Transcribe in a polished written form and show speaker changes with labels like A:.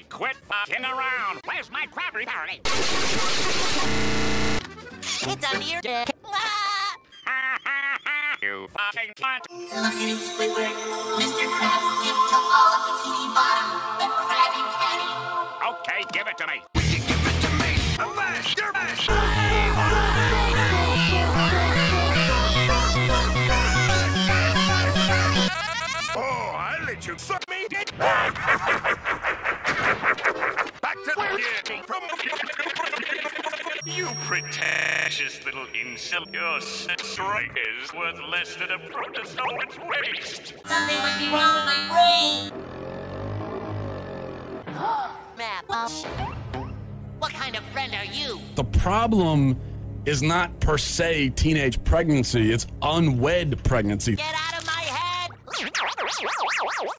A: Quit fucking around. Where's my Krabby Patty?
B: It's under your dick.
A: You fucking cunt.
C: Look at him, Squidward. Mr. Krabs give to all of Bikini Bottom the Krabby Patty.
A: Okay, give it to me.
D: Give it to me. Avast! Avast! Oh, I'll let you suck me. Back to the from you pretentious little incel. Your strike is worth less than a protozoan's waste.
C: Something must be wrong with my brain.
B: Map. What kind of friend are you?
E: The problem is not per se teenage pregnancy, it's unwed pregnancy.
B: Get out of my head!